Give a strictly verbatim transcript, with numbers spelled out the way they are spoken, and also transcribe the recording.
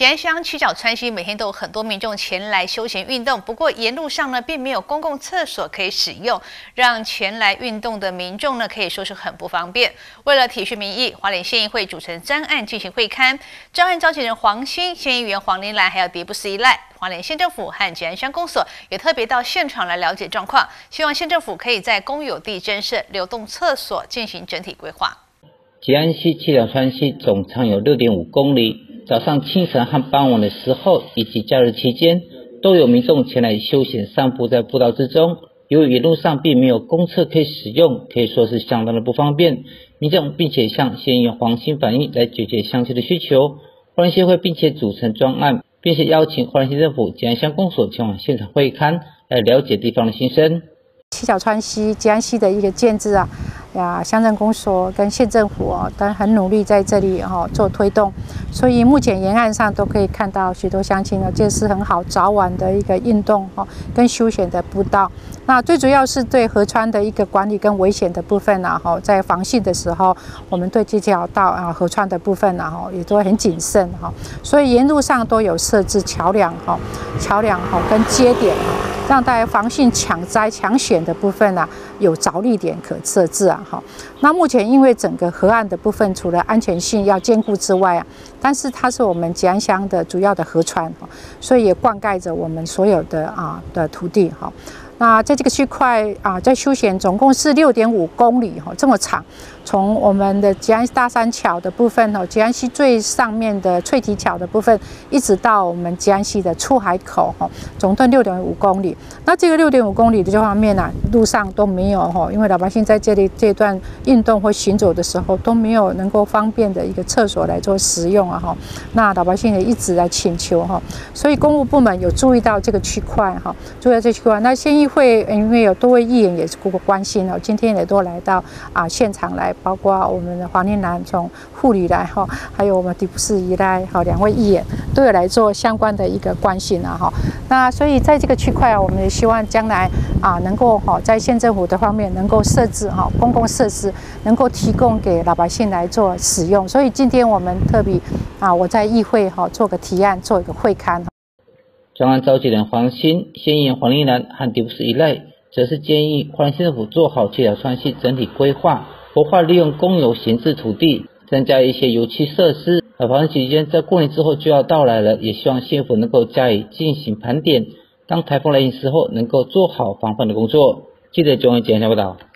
吉安乡七角川溪每天都有很多民众前来休闲运动，不过沿路上呢并没有公共厕所可以使用，让前来运动的民众呢可以说是很不方便。为了体恤民意，花莲县议会组成专案进行会勘，专案召集人黄兴、县议员黄玲兰还有迪布斯依赖，花莲县政府和吉安乡公所也特别到现场来了解状况，希望县政府可以在公有地增设流动厕所进行整体规划。 吉安溪、七角川溪总长有 六点五公里。早上清晨和傍晚的时候，以及假日期间，都有民众前来休闲散步在步道之中。由于沿路上并没有公厕可以使用，可以说是相当的不方便。民众并且向县议员黄兴反映来解决乡亲的需求。花莲县会并且组成专案，并且邀请花莲县政府吉安乡公所前往现场会勘，来了解地方的心声。 七角川溪、吉安溪的一个建制啊。呀，乡镇公所跟县政府哦，都很努力在这里哈、哦、做推动，所以目前沿岸上都可以看到许多乡亲呢，这是很好早晚的一个运动哈、哦、跟休闲的步道。那最主要是对河川的一个管理跟危险的部分啊哈，在防汛的时候，我们对这条道啊河川的部分啊哈也都很谨慎哈，所以沿路上都有设置桥梁哈、桥梁哈跟接点哈，让大家防汛抢灾抢险的部分啊有着力点可设置啊。好，那目前因为整个河岸的部分，除了安全性要兼顾之外啊，但是它是我们吉安乡的主要的河川，所以也灌溉着我们所有的啊的土地哈。那在这个区块啊，在休闲总共是 六点五公里哈，这么长。从我们的吉安大山桥的部分哦，吉安溪最上面的翠堤桥的部分，一直到我们吉安溪的出海口哈，总共 六点五公里。那这个 六点五公里的这方面呢、啊，路上都没有哈，因为老百姓在这里这段运动或行走的时候都没有能够方便的一个厕所来做使用啊哈。那老百姓也一直来请求哈，所以公务部门有注意到这个区块哈，注意到这区块。那县议会因为有多位议员也是关心哦，今天也都来到啊现场来。包括我们的黄玲兰从护理来哈，还有我们迪布斯依赖哈两位议员都有来做相关的一个关心啊哈。那所以在这个区块啊，我们也希望将来啊能够哈在县政府的方面能够设置哈公共设施，能够提供给老百姓来做使用。所以今天我们特别啊我在议会哈做个提案，做一个会勘。 专案召集人黄兴、县议员黄玲兰和迪布斯依赖，则是建议花莲县政府做好七角川溪整体规划。活化利用公有闲置土地，增加一些油气设施。而防疫期间，在过年之后就要到来了，也希望县府能够加以进行盘点，当台风来临时候能够做好防范的工作。记者钟伟简报报道。